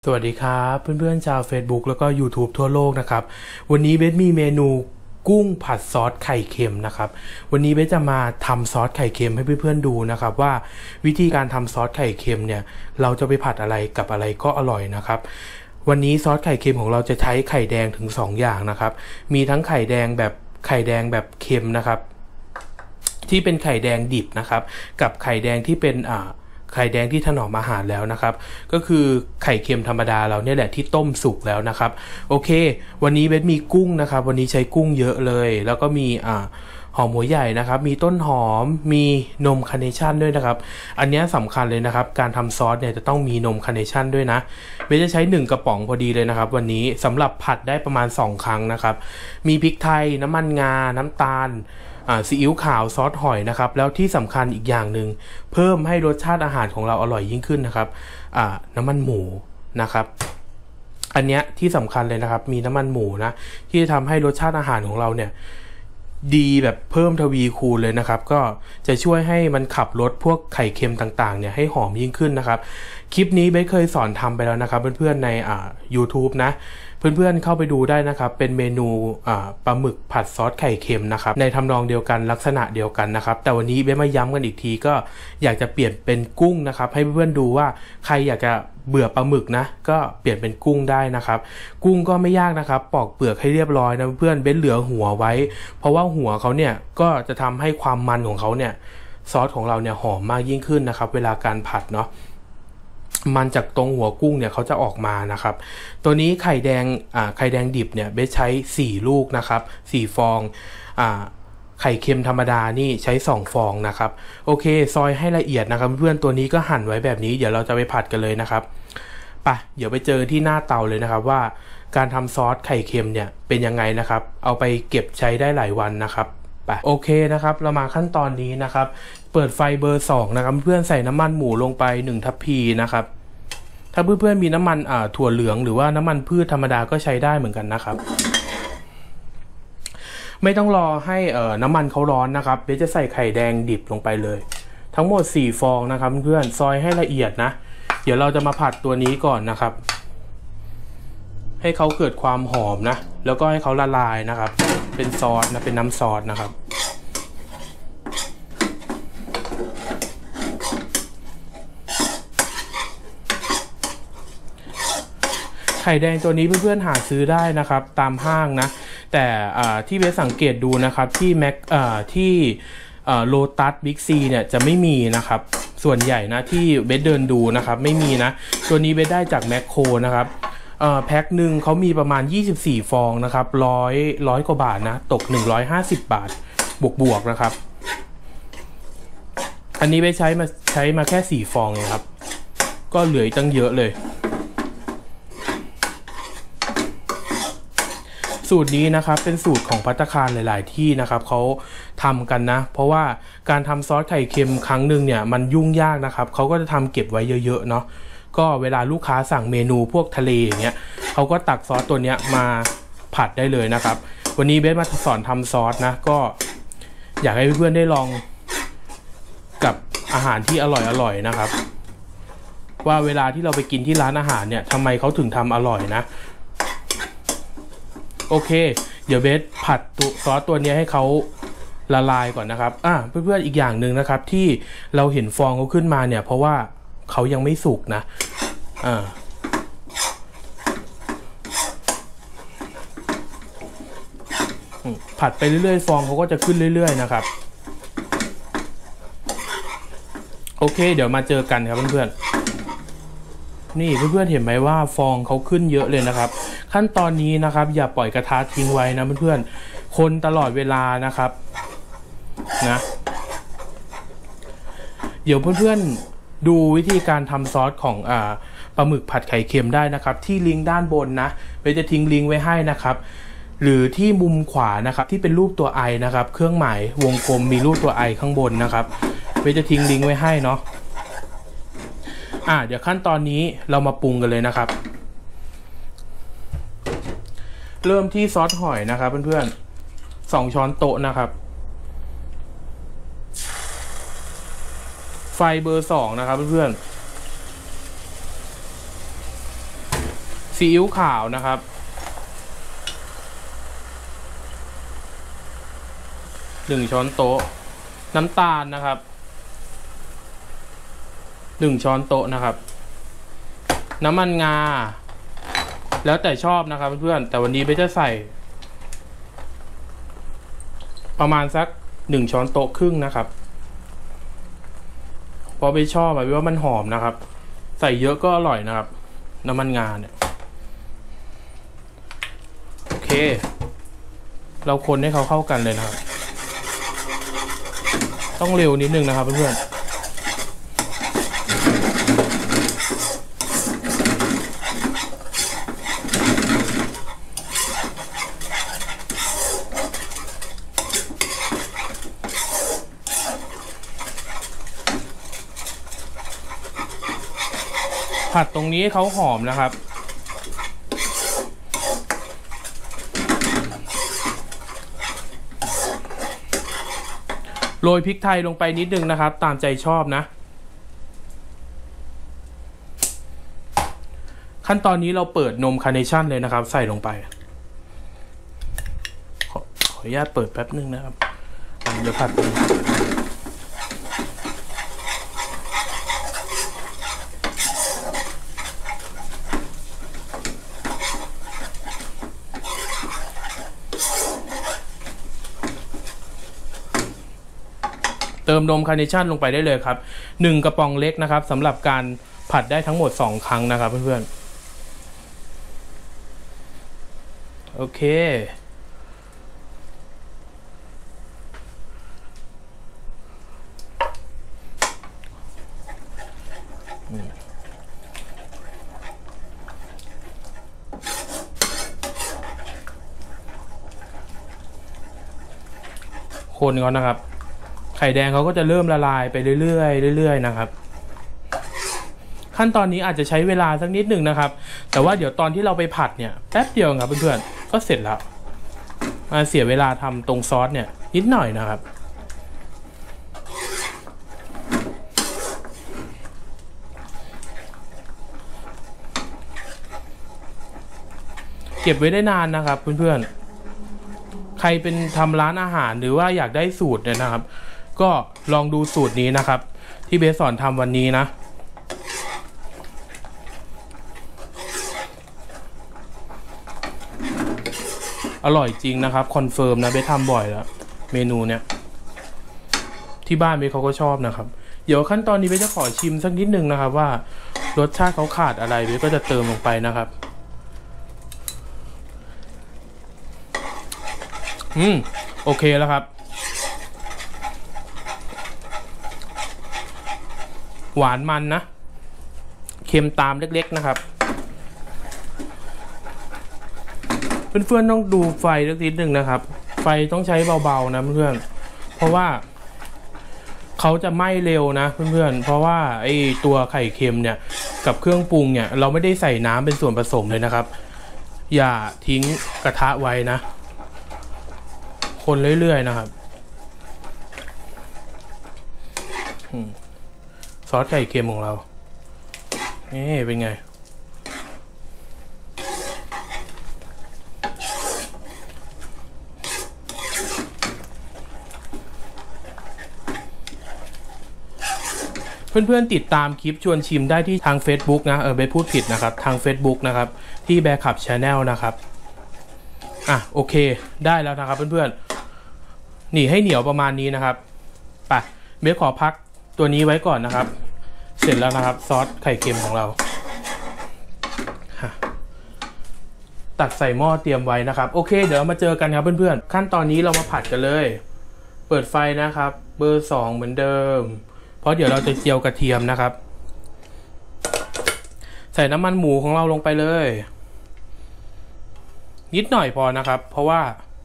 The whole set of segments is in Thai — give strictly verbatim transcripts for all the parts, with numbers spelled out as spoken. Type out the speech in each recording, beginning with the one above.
สวัสดีครับเพื่อนๆชาว Facebook แล้วก็ YouTube ทั่วโลกนะครับวันนี้เบสมีเมนูกุ้งผัดซอสไข่เค็มนะครับวันนี้เบสจะมาทำซอสไข่เค็มให้เพื่อนๆดูนะครับว่าวิธีการทำซอสไข่เค็มเนี่ยเราจะไปผัดอะไรกับอะไรก็อร่อยนะครับวันนี้ซอสไข่เค็มของเราจะใช้ไข่แดงถึงสองอย่างนะครับมีทั้งไข่แดงแบบไข่แดงแบบเค็มนะครับที่เป็นไข่แดงดิบนะครับกับไข่แดงที่เป็นอ่าไข่แดงที่ถนอมอาหารแล้วนะครับก็คือไข่เค็มธรรมดาเราเนี่ยแหละที่ต้มสุกแล้วนะครับโอเควันนี้เบสมีกุ้งนะครับวันนี้ใช้กุ้งเยอะเลยแล้วก็มีอ่าหอมหัวใหญ่นะครับมีต้นหอมมีนมคาร์เนชั่นด้วยนะครับอันนี้สำคัญเลยนะครับการทำซอสเนี่ยจะต้องมีนมคาร์เนชั่นด้วยนะเบสจะใช้หนึ่งกระป๋องพอดีเลยนะครับวันนี้สำหรับผัดได้ประมาณสองครั้งนะครับมีพริกไทยน้ำมันงาน้ำตาลซีอิ๊วขาวซอสหอยนะครับแล้วที่สำคัญอีกอย่างหนึ่งเพิ่มให้รสชาติอาหารของเราอร่อยยิ่งขึ้นนะครับน้ำมันหมูนะครับอันเนี้ยที่สำคัญเลยนะครับมีน้ำมันหมูนะที่จะทำให้รสชาติอาหารของเราเนี่ยดีแบบเพิ่มทวีคูณเลยนะครับก็จะช่วยให้มันขับรสพวกไข่เค็มต่างๆเนี่ยให้หอมยิ่งขึ้นนะครับคลิปนี้เบสเคยสอนทำไปแล้วนะครับเพื่อนๆในอ่า YouTube นะเพื่อนๆเข้าไปดูได้นะครับเป็นเมนูอ่าปลาหมึกผัดซอสไข่เค็มนะครับในทำนองเดียวกันลักษณะเดียวกันนะครับแต่วันนี้เบสมาย้ำกันอีกทีก็อยากจะเปลี่ยนเป็นกุ้งนะครับให้เพื่อนๆดูว่าใครอยากจะเบื่อปลาหมึกนะก็เปลี่ยนเป็นกุ้งได้นะครับกุ้งก็ไม่ยากนะครับปอกเปลือกให้เรียบร้อยนะเพื่อนเบสเหลือหัวไว้เพราะว่าหัวเขาเนี่ยก็จะทำให้ความมันของเขาเนี่ยซอสของเราเนี่ยหอมมากยิ่งขึ้นนะครับเวลาการผัดเนาะมันจากตรงหัวกุ้งเนี่ยเขาจะออกมานะครับตัวนี้ไข่แดงอ่าไข่แดงดิบเนี่ยเบสใช้สี่ลูกนะครับสี่ฟองอ่าไข่เค็มธรรมดานี่ใช้สองฟองนะครับโอเคซอยให้ละเอียดนะครับเพื่อนตัวนี้ก็หั่นไว้แบบนี้เดี๋ยวเราจะไปผัดกันเลยนะครับไปเดี๋ยวไปเจอที่หน้าเตาเลยนะครับว่าการทำซอสไข่เค็มเนี่ยเป็นยังไงนะครับเอาไปเก็บใช้ได้หลายวันนะครับไปโอเคนะครับเรามาขั้นตอนนี้นะครับเปิดไฟเบอร์สองนะครับเพื่อนใส่น้ำมันหมูลงไปหนึ่งทัพพีนะครับถ้าเพื่อนๆมีน้ำมันอ่าถั่วเหลืองหรือว่าน้ำมันพืชธรรมดาก็ใช้ได้เหมือนกันนะครับไม่ต้องรอให้เอ่อน้ำมันเขาร้อนนะครับเดี๋ยวจะใส่ไข่แดงดิบลงไปเลยทั้งหมดสี่ฟองนะครับเพื่อนซอยให้ละเอียดนะเดี๋ยวเราจะมาผัดตัวนี้ก่อนนะครับให้เขาเกิดความหอมนะแล้วก็ให้เขาละลายนะครับเป็นซอสนะเป็นน้ำซอสนะครับไข่แดงตัวนี้เพื่อนๆหาซื้อได้นะครับตามห้างนะแต่ที่เบสสังเกตดูนะครับที่แม็กที่โลตัสบิ๊กซีเนี่ยจะไม่มีนะครับส่วนใหญ่นะที่เบสเดินดูนะครับไม่มีนะตัวนี้เบสได้จากแมคโครนะครับแพ็คหนึ่งเขามีประมาณยี่สิบสี่ฟองนะครับร้อยร้อยกว่าบาทนะตกหนึ่งร้อยห้าสิบบาทบวกๆนะครับอันนี้เบสใช้มาใช้มาแค่สี่ฟองเองครับก็เหลือตั้งเยอะเลยสูตรนี้นะครับเป็นสูตรของภัตตาคารหลายๆที่นะครับเขาทำกันนะเพราะว่าการทำซอสไข่เค็มครั้งหนึ่งเนี่ยมันยุ่งยากนะครับเขาก็จะทำเก็บไว้เยอะๆเนาะก็เวลาลูกค้าสั่งเมนูพวกทะเลอย่างเงี้ยเขาก็ตักซอสตัวเนี้ยมาผัดได้เลยนะครับวันนี้เบสมาสอนทำซอสนะก็อยากให้เพื่อนๆได้ลองกับอาหารที่อร่อยๆนะครับว่าเวลาที่เราไปกินที่ร้านอาหารเนี่ยทำไมเขาถึงทำอร่อยนะโอเคเดี๋ยวเบสผัดตัวซอสตัวนี้ให้เขาละลายก่อนนะครับอ่ะเพื่อนๆอีกอย่างหนึ่งนะครับที่เราเห็นฟองเขาขึ้นมาเนี่ยเพราะว่าเขายังไม่สุกนะอ่าผัดไปเรื่อยๆฟองเขาก็จะขึ้นเรื่อยๆนะครับโอเคเดี๋ยวมาเจอกันครับเพื่อนๆนี่เพื่อนๆเห็นไหมว่าฟองเขาขึ้นเยอะเลยนะครับขั้นตอนนี้นะครับอย่าปล่อยกระทะทิ้งไว้นะเพื่อนๆคนตลอดเวลานะครับนะเดี๋ยวเพื่อนๆดูวิธีการทำซอสของอ่าปลาหมึกผัดไข่เค็มได้นะครับที่ลิงก์ด้านบนนะเบสจะทิ้งลิงก์ไว้ให้นะครับหรือที่มุมขวานะครับที่เป็นรูปตัวไอนะครับเครื่องหมายวงกลมมีรูปตัวไอข้างบนนะครับเบสจะทิ้งลิงก์ไว้ให้เนาะอ่าเดี๋ยวขั้นตอนนี้เรามาปรุงกันเลยนะครับเริ่มที่ซอสหอยนะครับเพื่อนๆสองช้อนโต๊ะนะครับไฟเบอร์สองนะครับเพื่อนๆซีอิ๊วขาวนะครับหนึ่งช้อนโต๊ะน้ำตาลนะครับหนึ่งช้อนโต๊ะนะครับน้ำมันงาแล้วแต่ชอบนะครับเพื่อนแต่วันนี้เบสจะใส่ประมาณสักหนึ่งช้อนโต๊ะครึ่งนะครับเพราะเบสชอบแบบว่ามันหอมนะครับใส่เยอะก็อร่อยนะครับน้ำมันงาเนี่ยโอเคเราคนให้เขาเข้ากันเลยนะครับต้องเร็วนิดนึงนะครับเพื่อนผัดตรงนี้ให้เขาหอมนะครับโรยพริกไทยลงไปนิดนึงนะครับตามใจชอบนะขั้นตอนนี้เราเปิดนมคาร์เนชั่นเลยนะครับใส่ลงไปขอขออนุญาตเปิดแป๊บนึงนะครับเดี๋ยวผัดเติมนมคาร์เนชั่นลงไปได้เลยครับหนึ่งกระป๋องเล็กนะครับสำหรับการผัดได้ทั้งหมดสองครั้งนะครับเพื่อนๆโอเคคนเขานะครับไข่แดงเขาก็จะเริ่มละลายไปเรื่อยๆเรื่อยๆนะครับขั้นตอนนี้อาจจะใช้เวลาสักนิดหนึ่งนะครับแต่ว่าเดี๋ยวตอนที่เราไปผัดเนี่ยแป๊บเดียวครับเพื่อนๆก็เสร็จแล้วมาเสียเวลาทำตรงซอสเนี่ยนิดหน่อยนะครับเก็บไว้ได้นานนะครับเพื่อนๆใครเป็นทำร้านอาหารหรือว่าอยากได้สูตรเนี่ยนะครับก็ลองดูสูตรนี้นะครับที่เบสสอนทำวันนี้นะอร่อยจริงนะครับคอนเฟิร์มนะเบสทำบ่อยแล้วเมนูเนี้ยที่บ้านเบสเขาก็ชอบนะครับเดี๋ยวขั้นตอนนี้เบสจะขอชิมสักนิดนึงนะครับว่ารสชาติเขาขาดอะไรเบสก็จะเติมลงไปนะครับอืมโอเคแล้วครับหวานมันนะเค็มตามเล็กๆนะครับเพื่อนๆต้องดูไฟสักนิดหนึ่งนะครับไฟต้องใช้เบาๆนะเพื่อนๆเพราะว่าเขาจะไหม้เร็วนะเพื่อนๆเพราะว่าไอ้ตัวไข่เค็มเนี่ยกับเครื่องปรุงเนี่ยเราไม่ได้ใส่น้ำเป็นส่วนผสมเลยนะครับอย่าทิ้งกระทะไว้นะคนเรื่อยๆนะครับซอสไข่เค็มของเรานี่เป็นไงเพื่อนๆติดตามคลิปชวนชิมได้ที่ทาง Facebook นะเออไปพูดผิดนะครับทาง Facebook นะครับที่แบร์คับชาแนลนะครับอ่ะโอเคได้แล้วนะครับเพื่อนๆนี่ให้เหนียวประมาณนี้นะครับไปเบสขอพักตัวนี้ไว้ก่อนนะครับเสร็จแล้วนะครับซอสไข่เค็มของเราตักใส่หม้อเตรียมไว้นะครับโอเคเดี๋ยวมาเจอกันครับเพื่อนๆขั้นตอนนี้เรามาผัดกันเลยเปิดไฟนะครับเบอร์สองเหมือนเดิมเพราะเดี๋ยวเราจะเจียวกระเทียมนะครับใส่น้ำมันหมูของเราลงไปเลยนิดหน่อยพอนะครับเพราะว่า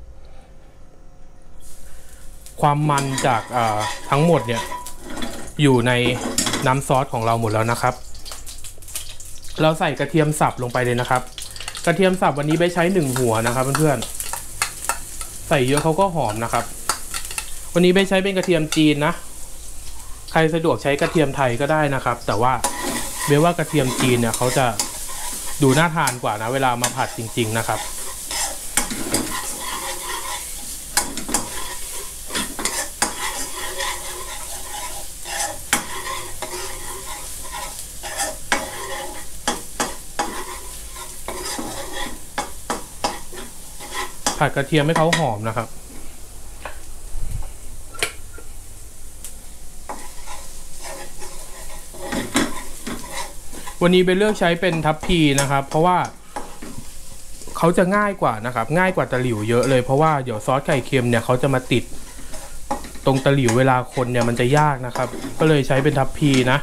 ความมันจากทั้งหมดเนี่ยอยู่ในน้ำซอสของเราหมดแล้วนะครับเราใส่กระเทียมสับลงไปเลยนะครับกระเทียมสับวันนี้ไปใช้หนึ่งหัวนะครับเพื่อนๆใส่เยอะเขาก็หอมนะครับวันนี้ไปใช้เป็นกระเทียมจีนนะใครสะดวกใช้กระเทียมไทยก็ได้นะครับแต่ว่าเบลว่ากระเทียมจีนเนี่ยเขาจะดูน่าทานกว่านะเวลามาผัดจริงๆนะครับผัดกระเทียมให้เขาหอมนะครับวันนี้ไปเลือกใช้เป็นทัพพีนะครับเพราะว่าเขาจะง่ายกว่านะครับง่ายกว่าตะหลิวเยอะเลยเพราะว่าเดี๋ยวซอสไข่เค็มเนี่ยเขาจะมาติดตรงตะหลิวเวลาคนเนี่ยมันจะยากนะครับก็เลยใช้เป็นทัพพีนะ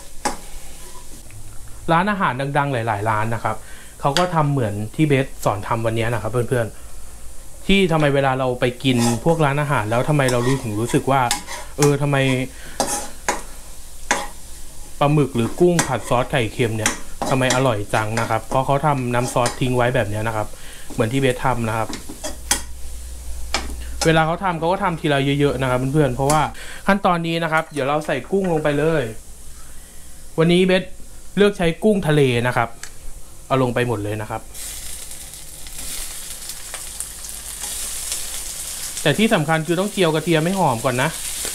ร้านอาหารดังๆหลายๆร้านนะครับเขาก็ทำเหมือนที่เบสสอนทำวันนี้นะครับเพื่อนๆที่ทำไมเวลาเราไปกินพวกร้านอาหารแล้วทำไมเรารู้ถึงรู้สึกว่าเออทำไมปลาหมึกหรือกุ้งผัดซอสไข่เค็มเนี่ยทำไมอร่อยจังนะครับเพราะเขาทำน้ำซอสทิ้งไว้แบบนี้นะครับเหมือนที่เบสทำนะครับเวลาเขาทำเขาก็ทำทีละเยอะๆนะครับเพื่อนๆเพราะว่าขั้นตอนนี้นะครับเดี๋ยวเราใส่กุ้งลงไปเลยวันนี้เบสเลือกใช้กุ้งทะเลนะครับเอาลงไปหมดเลยนะครับแต่ที่สำคัญคือต้องเจียวกระเทียมให้หอมก่อนนะ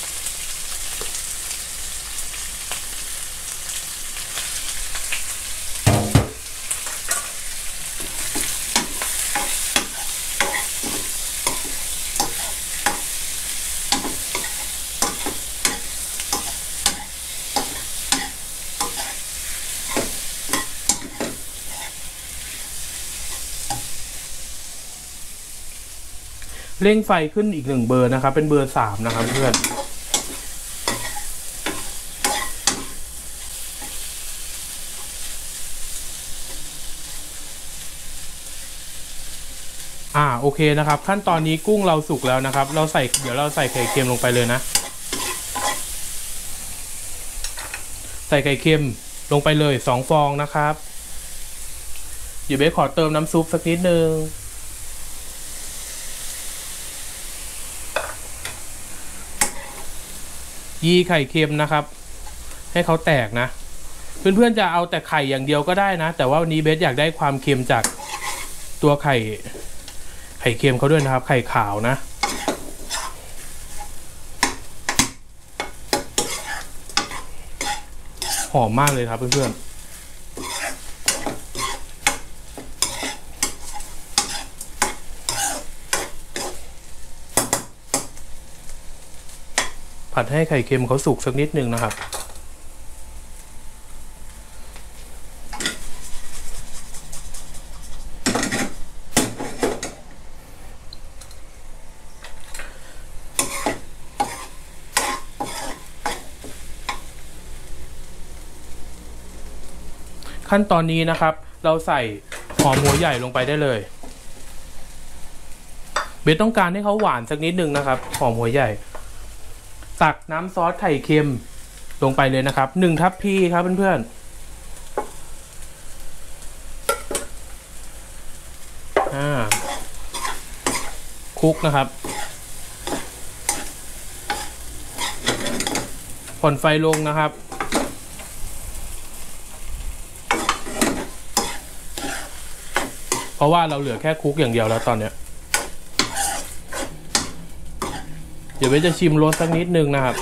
เร่งไฟขึ้นอีกหนึ่งเบอร์นะครับเป็นเบอร์สามนะครับเพื่อนอ่าโอเคนะครับขั้นตอนนี้กุ้งเราสุกแล้วนะครับเราใส่เดี๋ยวเราใส่ไข่เค็มลงไปเลยนะใส่ไข่เค็มลงไปเลยสองฟองนะครับเดี๋ยวเบสขอเติมน้ำซุปสักนิดนึงยีไข่เค็มนะครับให้เขาแตกนะเพื่อนๆจะเอาแต่ไข่อย่างเดียวก็ได้นะแต่ว่าวันนี้เบสอยากได้ความเค็มจากตัวไข่ไข่เค็มเขาด้วยนะครับไข่ขาวนะหอมมากเลยครับเพื่อนๆผัดให้ไข่เค็มเขาสุกสักนิดนึงนะครับขั้นตอนนี้นะครับเราใส่หอมหัวใหญ่ลงไปได้เลยเบสต้องการให้เขาหวานสักนิดนึงนะครับหอมหัวใหญ่ตักน้ำซอสไข่เค็มลงไปเลยนะครับหนึ่งทัพพีครับเพื่อนๆอ่าคลุกนะครับผ่อนไฟลงนะครับเพราะว่าเราเหลือแค่คลุกอย่างเดียวแล้วตอนเนี้ยเดี๋ยวเบสจะชิมรสสักนิดนึงนะครับ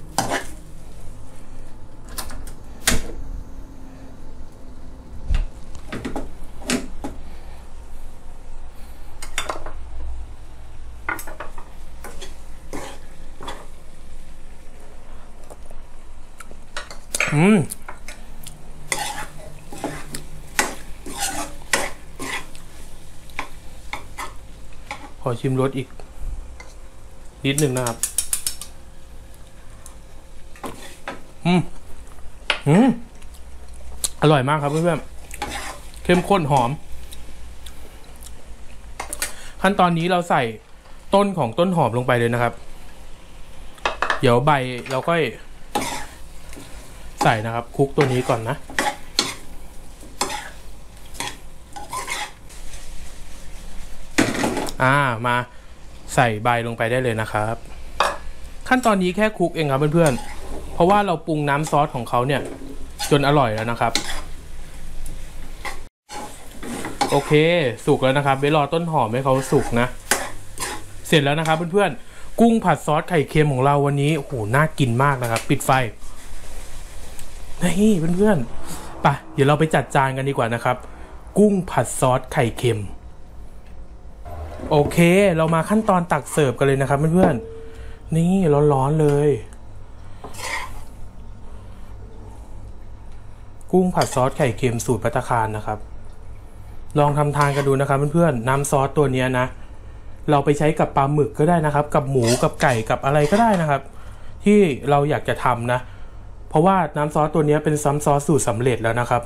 อืมขอชิมรสอีกนิดนึงนะครับอืมอืมอร่อยมากครับเพื่อนๆเข้มข้นหอมขั้นตอนนี้เราใส่ต้นของต้นหอมลงไปเลยนะครับเดี๋ยวใบเราก็ใส่นะครับคลุกตัวนี้ก่อนนะอ่ามาใส่ใบลงไปได้เลยนะครับขั้นตอนนี้แค่คลุกเองครับเพื่อนๆเพราะว่าเราปรุงน้ำซอสของเขาเนี่ยจนอร่อยแล้วนะครับโอเคสุกแล้วนะครับเบสรอต้นหอมให้เขาสุกนะเสร็จแล้วนะครับเพื่อนๆกุ้งผัดซอสไข่เค็มของเราวันนี้โอ้โหน่ากินมากนะครับปิดไฟนี่เพื่อนๆไปเดี๋ยวเราไปจัดจานกันดีกว่านะครับกุ้งผัดซอสไข่เค็มโอเคเรามาขั้นตอนตักเสิร์ฟกันเลยนะครับเพื่อนๆนี่ร้อนๆเลยกุ้งผัดซอสไข่เค็มสูตรภัตตาคารนะครับลองทำทานกันดูนะครับเพื่อนๆน้ำซอสตัวนี้นะเราไปใช้กับปลาหมึกก็ได้นะครับกับหมูกับไก่กับอะไรก็ได้นะครับที่เราอยากจะทำนะเพราะว่าน้ำซอสตัวนี้เป็นซ้ำซอสสูตรสำเร็จแล้วนะครับ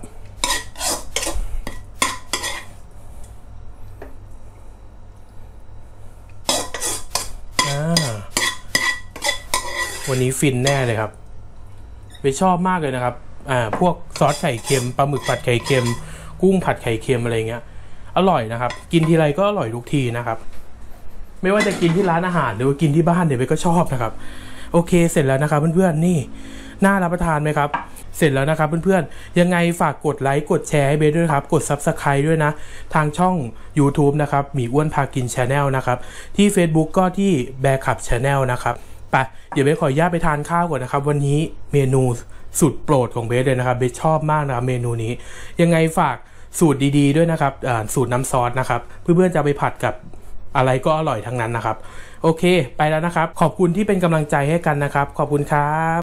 วันนี้ฟินแน่เลยครับไปชอบมากเลยนะครับอ่าพวกซอสไข่เค็มปลาหมึกผัดไข่เค็มกุ้งผัดไข่เค็มอะไรเงี้ยอร่อยนะครับกินทีไรก็อร่อยทุกทีนะครับไม่ว่าจะกินที่ร้านอาหารหรือว่ากินที่บ้านเดี๋ยวเบสก็ชอบนะครับโอเคเสร็จแล้วนะครับเพื่อนๆนี่น่ารับประทานไหมครับเสร็จแล้วนะครับเพื่อนๆยังไงฝากกดไลค์กดแชร์ให้เบสด้วยครับกด ซับสไครบ์ ด้วยนะทางช่อง ยูทูบ นะครับหมีอ้วนพากิน Channel นะครับที่ Facebook ก็ที่แบร์คับ Channel นะครับไปเดี๋ยวเบสขออนุญาตไปทานข้าวก่อนนะครับวันนี้เมนูสุดโปรดของเบสเลยนะครับเบสชอบมากนะครับเมนูนี้ยังไงฝากสูตรดีๆด้วยนะครับสูตรน้ำซอสนะครับเพื่อนๆจะไปผัดกับอะไรก็อร่อยทั้งนั้นนะครับโอเคไปแล้วนะครับขอบคุณที่เป็นกำลังใจให้กันนะครับขอบคุณครับ